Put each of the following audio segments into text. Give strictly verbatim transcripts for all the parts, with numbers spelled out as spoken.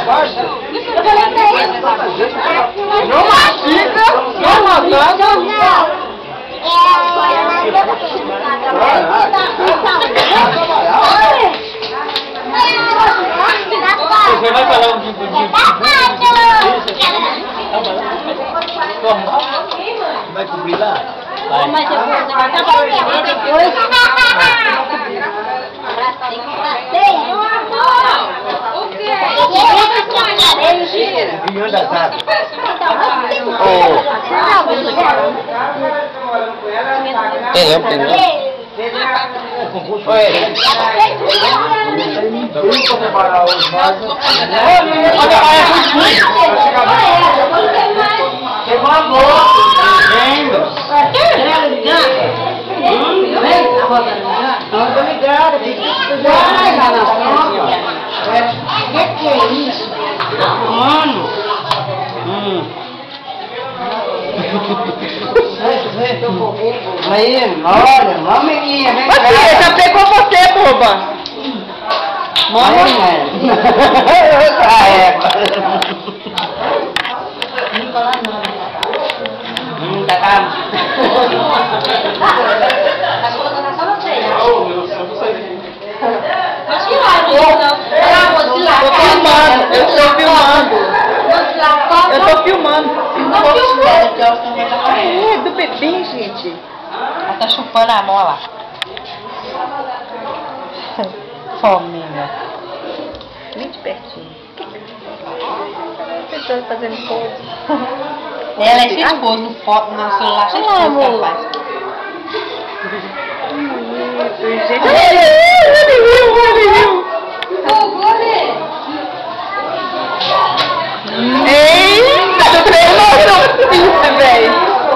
Eu falei pra ele. Não mastiga, não mastiga. Você vai falar um tipo de... Vai cobrir lá? Vai. Mas depois você vai acabar depois. Vinho da tarde. Tem eu, tem eu. Oi. Mano. Aí, olha, não menina, vem cá. Já pegou você, boba. Mãe, Hum, tá calmo. Acho que vai, não. Tô filmando, eu estou filmando. Eu tô filmando. É, do bebê, gente. Ela tá chupando a mão lá. Fominha. Bem de pertinho. Pessoas fazendo pose. Ela é cheia de pose no, foto, no celular, cheia de pose que ela faz. Gente. Eita, eu treinou seu filho, velho.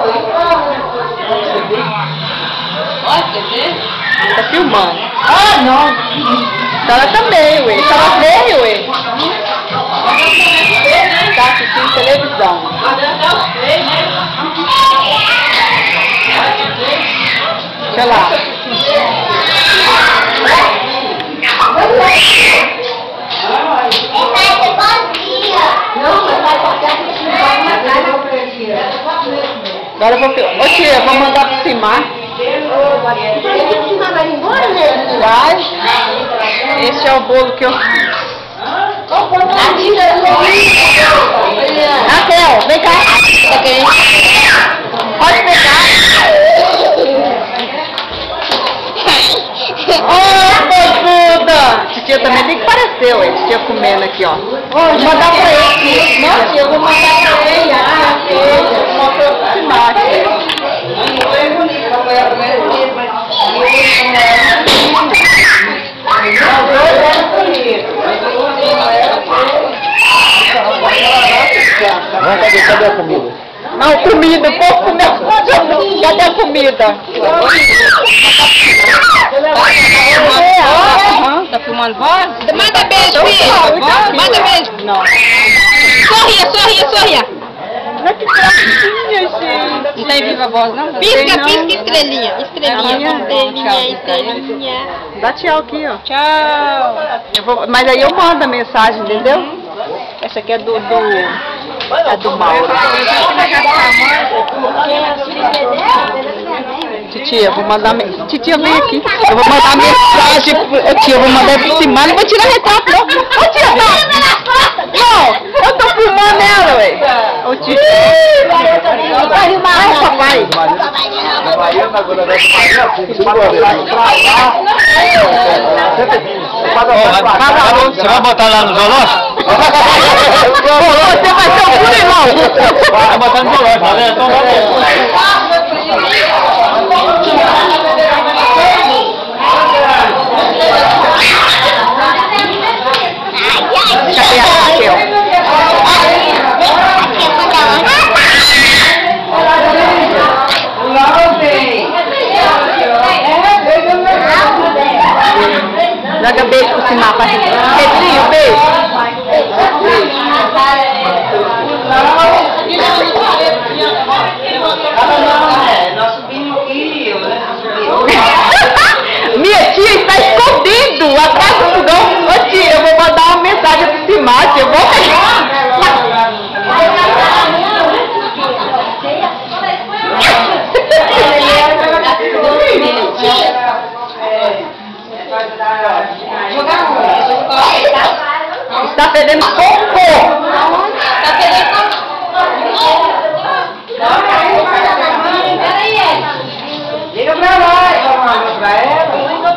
Olha, você vê? Tá filmando. Ah, não. Ela também, ué. Ela veio, ué. Tá assistindo televisão. Deixa lá. Agora eu vou... Ô tia, eu vou mandar pra cima. Vai. Esse é o bolo que eu... Raquel, vem cá. Pode pegar. Ô, bozuda! Titia também tem que parecer, ué. Titia comendo aqui, ó. Vou mandar pra ele aqui. Não, tia, eu vou mandar pra ele. Ah, queijo. Mostrou pra embaixo. Vamos, cadê, cadê a comida? Não, comida, o povo comeu. Cadê a comida? Tá filmando voz? Manda beijo, filho. Manda beijo. Não. Sorria, sorria, sorria. Não é que gracinha, gente. Não tem viva voz, não? Pisca, pisca, estrelinha. Estrelinha, estrelinha, estrelinha. Dá tchau aqui, ó. Tchau. Eu vou, mas aí eu mando a mensagem, entendeu? Essa aqui é do... do é do Mauro. Titia, eu vou mandar... Titia, vem aqui. Eu vou mandar mensagem... Ô, tia, eu vou mandar por cima. Não vou tirar retrato, não. Ô, tia, não. Não, eu tô filmando ela, ué. Ô, tia. Vai filmar, papai. Você vai botar lá no zoológico? Você vai ser o irmão. Vai botar no zoológico, tá vendo? Então vamos. Cadê a Raquel? Joga beijo por cima, Pedrinho, beijo. Minha tia está escondendo atrás do fogão. Ô tia, eu vou mandar uma mensagem por cima. Márcia, eu vou Está fedendo cocô! Está fedendo Liga pra lá, pra ela.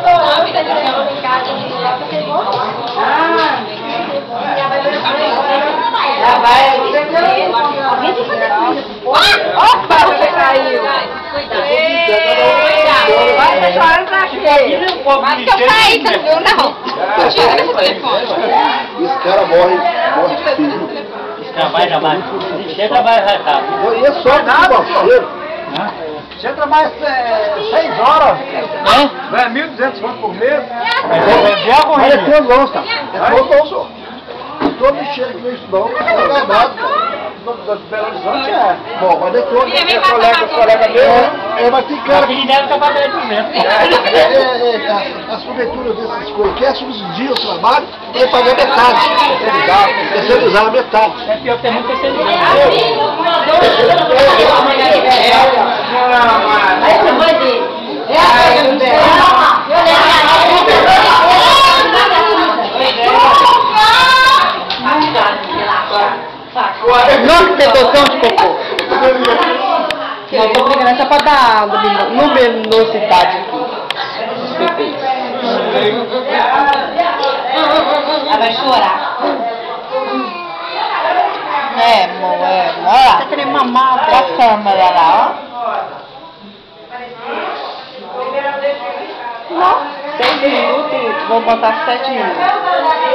Já vai. Opa, você caiu. Vai deixar pra quê? Mas que eu caí, você não viu, não? Tira esse telefone. Esse cara morre, morre de filho. Trabalha, trabalha. Você trabalha rápido. E é só nada, parceiro. Você trabalha seis horas. Hã? Ganha mil e duzentos conto por mês. Mas é todo não, cara. É todo não, só. Todo mexendo com isso não, não é nada, cara. Belo Horizonte é. Bom, mas é todo. É colega, colega meu. É, mas tem cara que... deve trabalhar aqui mesmo. É, é, é, as, as prefeituras dessas coisas querem subsidiar o trabalho e pagar metade. Terceirizar a metade. É pior que tem muito terceirizado. Nossa, redução de cocô. Não, tô brincando, é só pra dar luminosidade aqui. Ela vai chorar. É, amor, é. Olha lá. Tá querendo mamar a câmera lá, ó. Não, seis minutos, vou botar sete minutos.